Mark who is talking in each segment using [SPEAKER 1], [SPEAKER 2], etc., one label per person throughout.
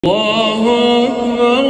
[SPEAKER 1] الله أكبر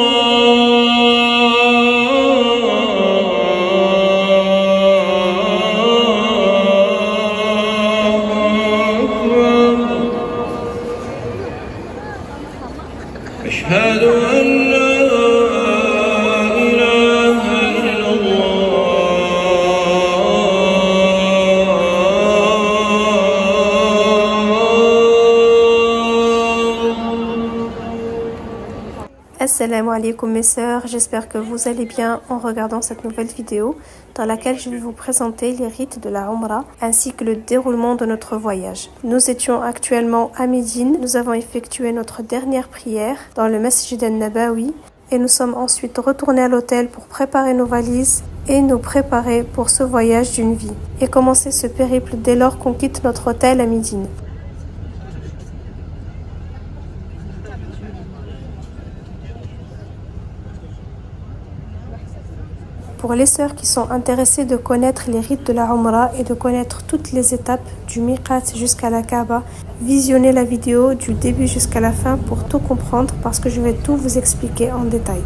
[SPEAKER 1] أشهد أن لا إله إلا
[SPEAKER 2] Assalamu alaikum mes sœurs, j'espère que vous allez bien en regardant cette nouvelle vidéo dans laquelle je vais vous présenter les rites de la Umrah ainsi que le déroulement de notre voyage. Nous étions actuellement à Médine, nous avons effectué notre dernière prière dans le Masjid al-Nabawi et nous sommes ensuite retournés à l'hôtel pour préparer nos valises et nous préparer pour ce voyage d'une vie et commencer ce périple dès lors qu'on quitte notre hôtel à Médine. Pour les sœurs qui sont intéressées de connaître les rites de la Umrah et de connaître toutes les étapes du Miqat jusqu'à la Kaaba, visionnez la vidéo du début jusqu'à la fin pour tout comprendre parce que je vais tout vous expliquer en détail.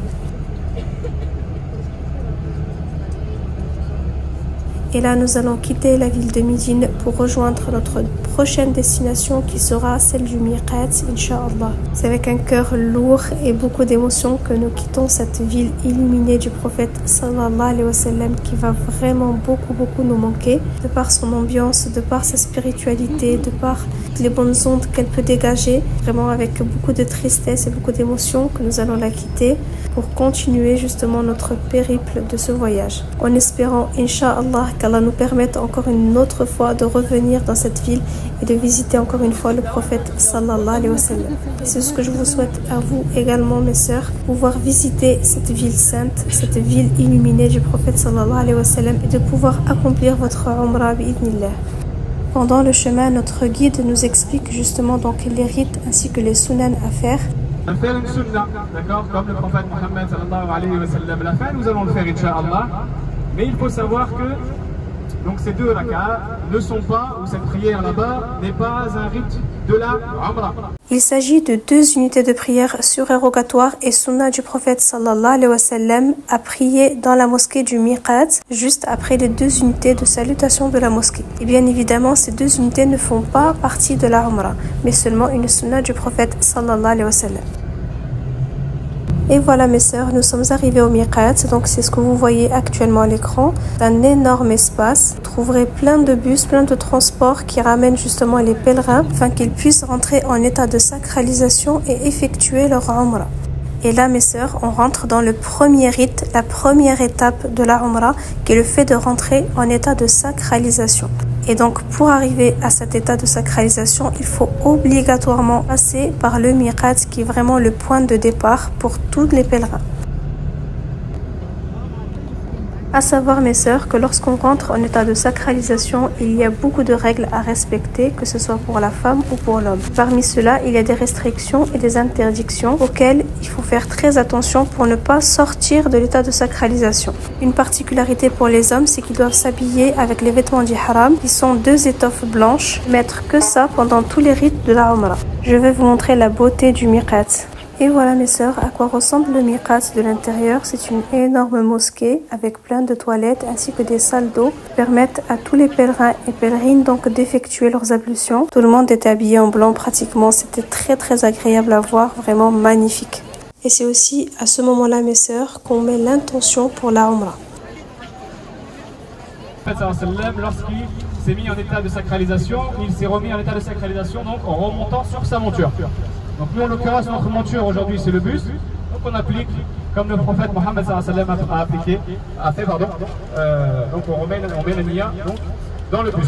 [SPEAKER 2] Et là, nous allons quitter la ville de Médine pour rejoindre notre prochaine destination qui sera celle du Miqat, Inch'Allah. C'est avec un cœur lourd et beaucoup d'émotions que nous quittons cette ville illuminée du prophète sallallahu alayhi wa sallam qui va vraiment beaucoup nous manquer de par son ambiance, de par sa spiritualité, de par les bonnes ondes qu'elle peut dégager. Vraiment avec beaucoup de tristesse et beaucoup d'émotions que nous allons la quitter pour continuer justement notre périple de ce voyage. En espérant, Inch'Allah, qu'Allah nous permette encore une autre fois de revenir dans cette ville et de visiter encore une fois le prophète sallallahu alayhi wa sallam. C'est ce que je vous souhaite à vous également mes sœurs, pouvoir visiter cette ville sainte, cette ville illuminée du prophète sallallahu alayhi wa sallam et de pouvoir accomplir votre Umrah bi'idnillah. Pendant le chemin, notre guide nous explique justement donc les rites ainsi que les sunan à faire.
[SPEAKER 3] Faire une sunna, d'accord, comme le prophète Mohammed sallallahu alayhi wa sallam l'a fait, nous allons le faire Inch'Allah. Mais il faut savoir que donc ces deux rak'ahs ne sont pas, ou cette prière là-bas n'est pas un rite de la Umrah.
[SPEAKER 2] Il s'agit de deux unités de prière surérogatoires et sunna du prophète sallallahu alayhi wa sallam à prier dans la mosquée du Miqat juste après les deux unités de salutation de la mosquée. Et bien évidemment, ces deux unités ne font pas partie de la Umrah, mais seulement une sunna du prophète sallallahu alayhi wa sallam. Et voilà mes sœurs, nous sommes arrivés au Miqat, donc c'est ce que vous voyez actuellement à l'écran, un énorme espace. Vous trouverez plein de bus, plein de transports qui ramènent justement les pèlerins afin qu'ils puissent rentrer en état de sacralisation et effectuer leur Umrah. Et là mes sœurs, on rentre dans le premier rite, la première étape de la Umrah qui est le fait de rentrer en état de sacralisation. Et donc pour arriver à cet état de sacralisation, il faut obligatoirement passer par le Miqat qui est vraiment le point de départ pour tous les pèlerins. À savoir mes sœurs que lorsqu'on rentre en état de sacralisation, il y a beaucoup de règles à respecter, que ce soit pour la femme ou pour l'homme. Parmi cela, il y a des restrictions et des interdictions auxquelles il faut faire très attention pour ne pas sortir de l'état de sacralisation. Une particularité pour les hommes, c'est qu'ils doivent s'habiller avec les vêtements d'ihram, qui sont deux étoffes blanches, mettre que ça pendant tous les rites de la Umrah. Je vais vous montrer la beauté du Miqat. Et voilà mes sœurs, à quoi ressemble le Miqat de l'intérieur. C'est une énorme mosquée avec plein de toilettes ainsi que des salles d'eau qui permettent à tous les pèlerins et pèlerines donc d'effectuer leurs ablutions. Tout le monde était habillé en blanc pratiquement, c'était très agréable à voir, vraiment magnifique. Et c'est aussi à ce moment-là mes sœurs qu'on met l'intention pour la Umrah.
[SPEAKER 3] Lorsqu'il s'est mis en état de sacralisation, il s'est remis en état de sacralisation donc en remontant sur sa monture. Donc nous en l'occurrence notre monture aujourd'hui c'est le bus, donc on applique comme le prophète Mohammed sallallahu alayhi wa sallam a fait donc on met la niya donc dans le bus.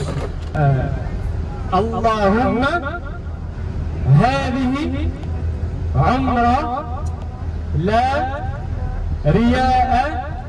[SPEAKER 3] Allahumma hadihi umra la riya'a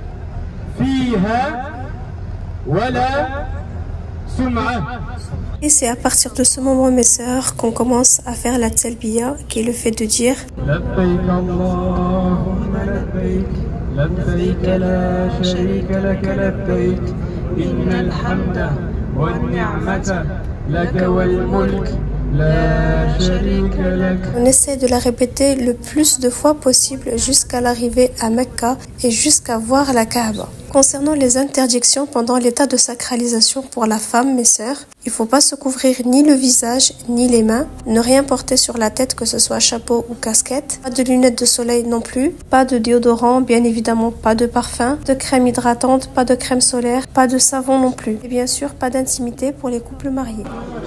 [SPEAKER 3] fiha wala sum'a.
[SPEAKER 2] Et c'est à partir de ce moment, mes sœurs, qu'on commence à faire la talbiya, qui est le fait de dire
[SPEAKER 3] Labbaik Allahumma labbaik, labbaik la sharika laka labbaik, innal hamda wan ni'mata laka wal mulk لا شريك لك.
[SPEAKER 2] On essaie de la répéter le plus de fois possible jusqu'à l'arrivée à Mecca et jusqu'à voir la Kaaba. Concernant les interdictions pendant l'état de sacralisation pour la femme, mes sœurs, il ne faut pas se couvrir ni le visage ni les mains, ne rien porter sur la tête, que ce soit chapeau ou casquette, pas de lunettes de soleil non plus, pas de déodorant, bien évidemment pas de parfum, de crème hydratante, pas de crème solaire, pas de savon non plus. Et bien sûr, pas d'intimité pour les couples mariés.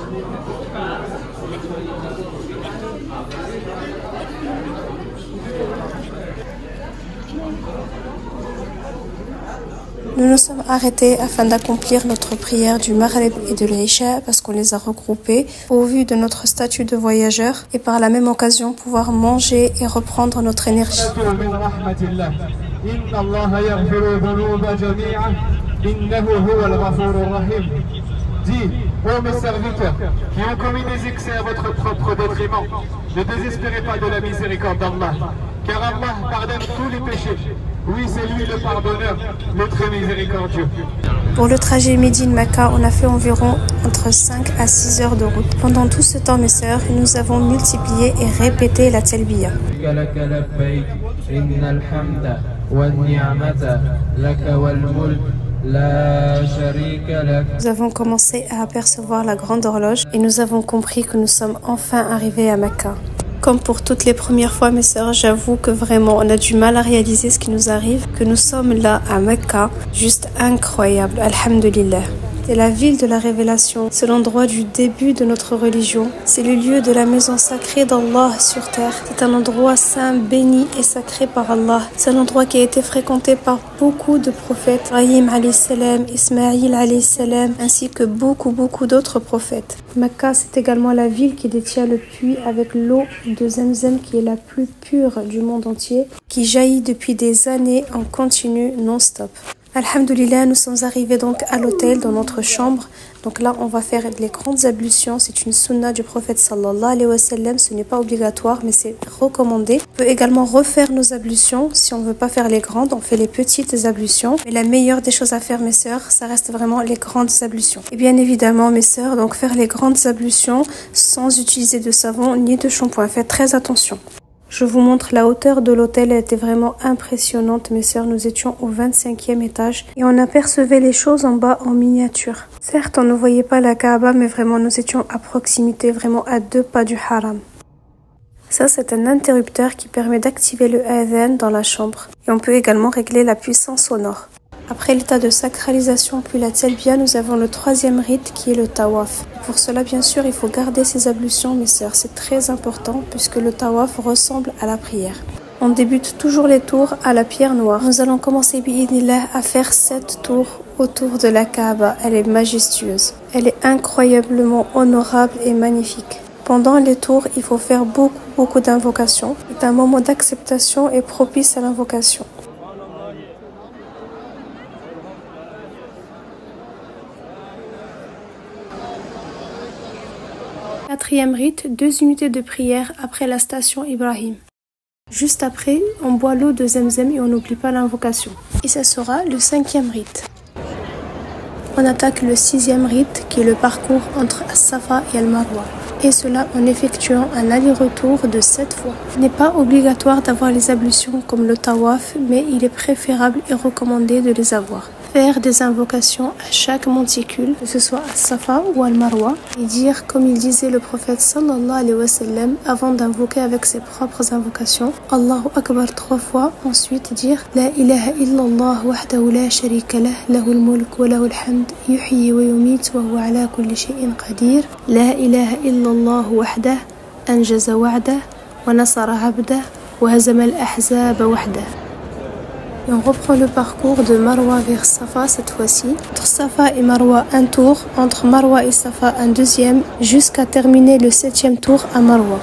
[SPEAKER 2] Nous nous sommes arrêtés afin d'accomplir notre prière du Maghrib et de l'Isha parce qu'on les a regroupés au vu de notre statut de voyageur et par la même occasion pouvoir manger et reprendre notre énergie.
[SPEAKER 3] Dis, ô mes serviteurs, qui ont commis des excès à votre propre détriment, ne désespérez pas de la miséricorde d'Allah, car Allah pardonne tous les péchés. Oui, c'est lui le pardonneur, le très miséricordieux.
[SPEAKER 2] Pour le trajet Médine-Mecca, on a fait environ entre 5 à 6 heures de route. Pendant tout ce temps, mes sœurs, nous avons multiplié et répété la talbiya. Nous avons commencé à apercevoir la grande horloge et nous avons compris que nous sommes enfin arrivés à Mecca. Comme pour toutes les premières fois, mes sœurs, j'avoue que vraiment on a du mal à réaliser ce qui nous arrive, que nous sommes là à Mecca, juste incroyable, alhamdulillah. C'est la ville de la révélation, c'est l'endroit du début de notre religion, c'est le lieu de la maison sacrée d'Allah sur terre. C'est un endroit saint, béni et sacré par Allah. C'est un endroit qui a été fréquenté par beaucoup de prophètes, Ibrahim alayhi salam, Ismaïl alayhi salam, ainsi que beaucoup d'autres prophètes. Mecca, c'est également la ville qui détient le puits avec l'eau de Zemzem qui est la plus pure du monde entier, qui jaillit depuis des années en continu non-stop. Alhamdulillah, nous sommes arrivés donc à l'hôtel dans notre chambre. Donc là, on va faire les grandes ablutions. C'est une sunna du prophète sallallahu alayhi wa sallam. Ce n'est pas obligatoire, mais c'est recommandé. On peut également refaire nos ablutions. Si on ne veut pas faire les grandes, on fait les petites ablutions. Mais la meilleure des choses à faire, mes sœurs, ça reste vraiment les grandes ablutions. Et bien évidemment, mes sœurs, donc faire les grandes ablutions sans utiliser de savon ni de shampoing. Faites très attention. Je vous montre la hauteur de l'hôtel, elle était vraiment impressionnante, mes sœurs. Nous étions au 25e étage et on apercevait les choses en bas en miniature. Certes, on ne voyait pas la Kaaba, mais vraiment nous étions à proximité, vraiment à 2 pas du haram. Ça, c'est un interrupteur qui permet d'activer le adhan dans la chambre. Et on peut également régler la puissance sonore. Après l'état de sacralisation puis la talbiya, nous avons le 3e rite qui est le tawaf. Pour cela, bien sûr, il faut garder ses ablutions, mes sœurs. C'est très important puisque le tawaf ressemble à la prière. On débute toujours les tours à la pierre noire. Nous allons commencer bi'idhnillah à faire 7 tours autour de la Kaaba. Elle est majestueuse. Elle est incroyablement honorable et magnifique. Pendant les tours, il faut faire beaucoup d'invocations. C'est un moment d'acceptation et propice à l'invocation. Quatrième rite, 2 unités de prière après la station Ibrahim. Juste après, on boit l'eau de Zemzem et on n'oublie pas l'invocation. Et ça sera le 5e rite. On attaque le 6e rite qui est le parcours entre As-Safa et Al-Marwa. Et cela en effectuant un aller-retour de 7 fois. Il n'est pas obligatoire d'avoir les ablutions comme le tawaf, mais il est préférable et recommandé de les avoir. Faire des invocations à chaque monticule, que ce soit à Safa ou à Marwa, et dire comme il disait le prophète sallallahu alayhi wa sallam avant d'invoquer avec ses propres invocations, Allahu Akbar 3 fois, ensuite dire La ilaha illallah wahdahu la sharika lah, lahul mulk wa lahul hamd, yuhyi wa yumit wa huwa ala kulli shay'in qadir, La ilaha illallah wahdah, anjaza wa'dah, wa nasara abdah, wa hazama al-ahzaba wahdah. Et on reprend le parcours de Marwa vers Safa cette fois-ci. Entre Safa et Marwa, un tour. Entre Marwa et Safa, un 2e. Jusqu'à terminer le 7e tour à Marwa.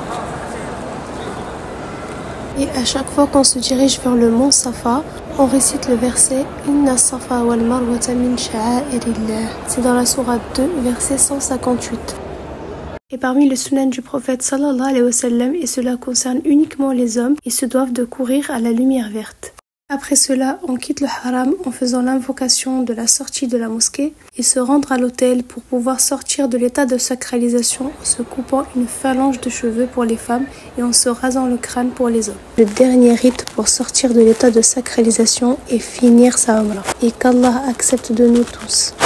[SPEAKER 2] Et à chaque fois qu'on se dirige vers le mont Safa, on récite le verset Inna Safa wal Marwata min sha'airillah. C'est dans la sourate 2, verset 158. Et parmi les sunan du prophète sallallahu alayhi wa sallam, et cela concerne uniquement les hommes, ils se doivent de courir à la lumière verte. Après cela, on quitte le haram en faisant l'invocation de la sortie de la mosquée et se rendre à l'hôtel pour pouvoir sortir de l'état de sacralisation en se coupant une phalange de cheveux pour les femmes et en se rasant le crâne pour les hommes. Le dernier rite pour sortir de l'état de sacralisation et finir sa umrah. Et qu'Allah accepte de nous tous.